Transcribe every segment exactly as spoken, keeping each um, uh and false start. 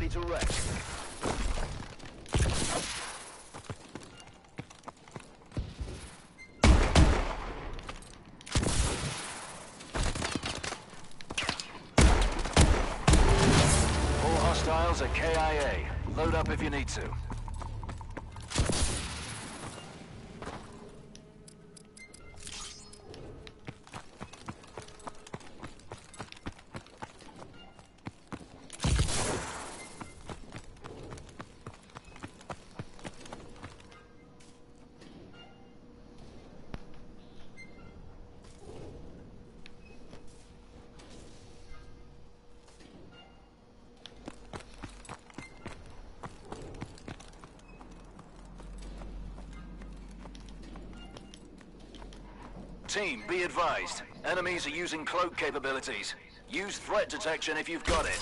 ready to wreck. All hostiles are K I A. Load up if you need to. Team, be advised. Enemies are using cloak capabilities. Use threat detection if you've got it.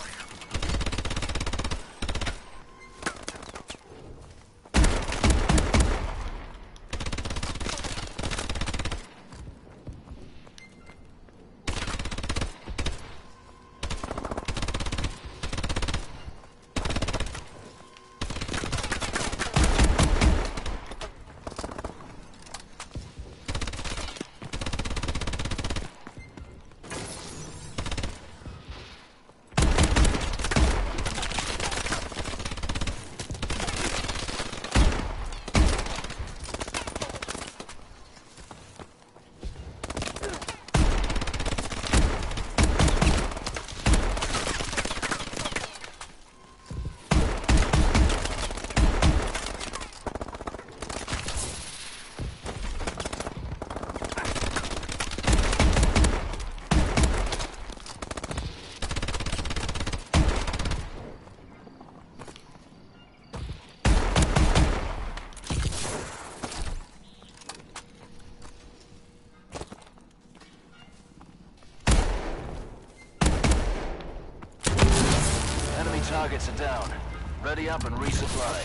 Targets are down. Ready up and resupply.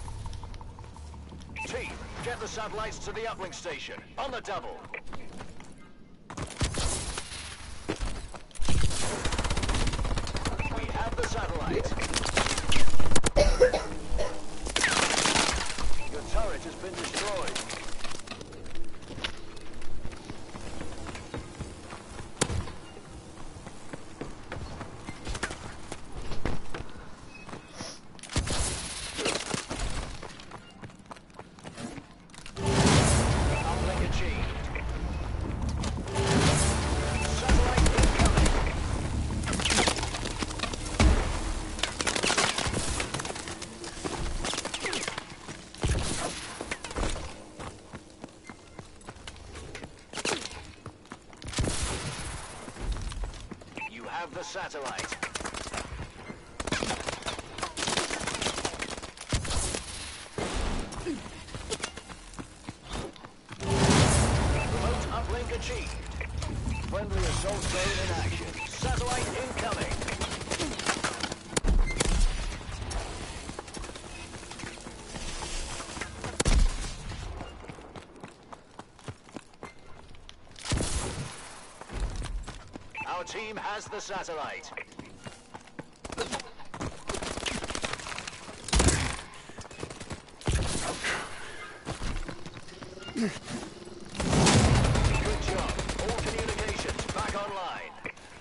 Team, get the satellites to the uplink station. On the double. We have the satellite. Your turret has been destroyed. Have the satellite. Remote uplink achieved. Friendly assault drone in action. Satellite incoming. Our team has the satellite. Good job. All communications back online.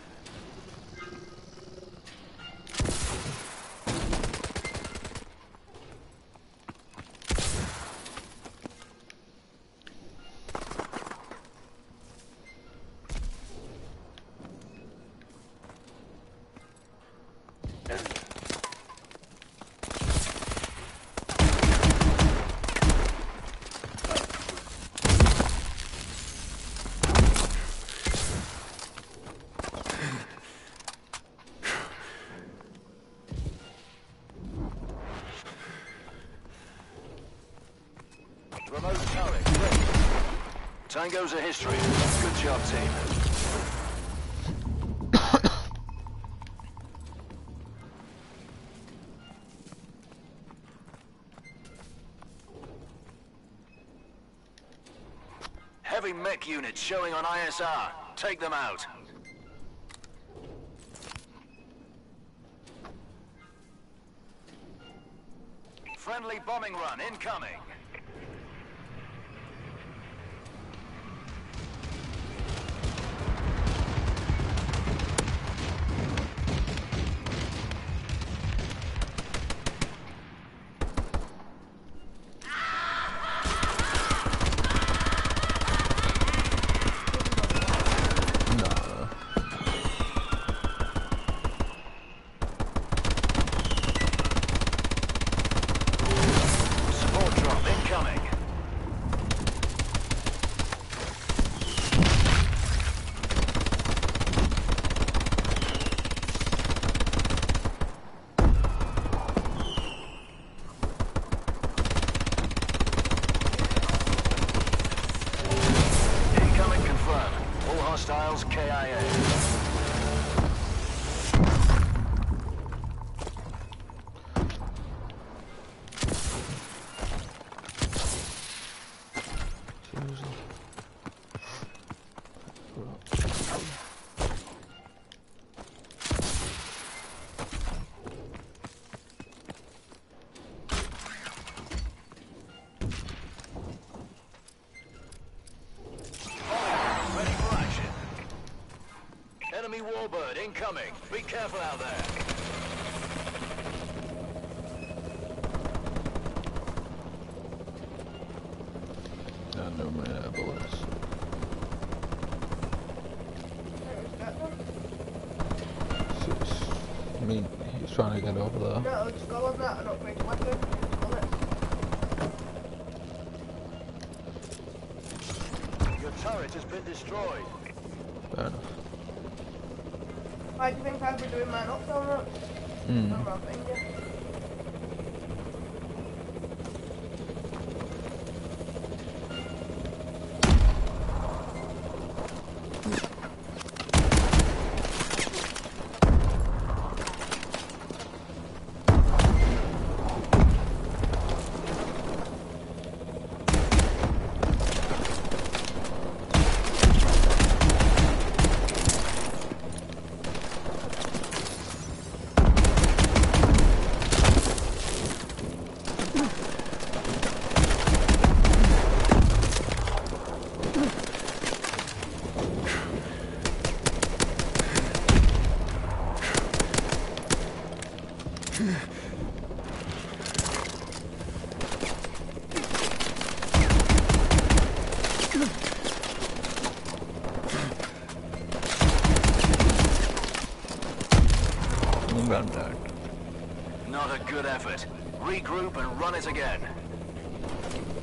Remote turret ready. Tango's a history. Good job, team. Heavy mech units showing on I S R. Take them out. Friendly bombing run incoming. Hostiles K I A. Enemy warbird incoming. Be careful out there. I know my bullets. I mean, he's trying to get over there. No, just go on that and upgrade your weapon. Your turret has been destroyed. Fair enough. Why do you think I'd be doing mine up so much? Mm. I'm not thinking. Not a good effort. Regroup and run it again.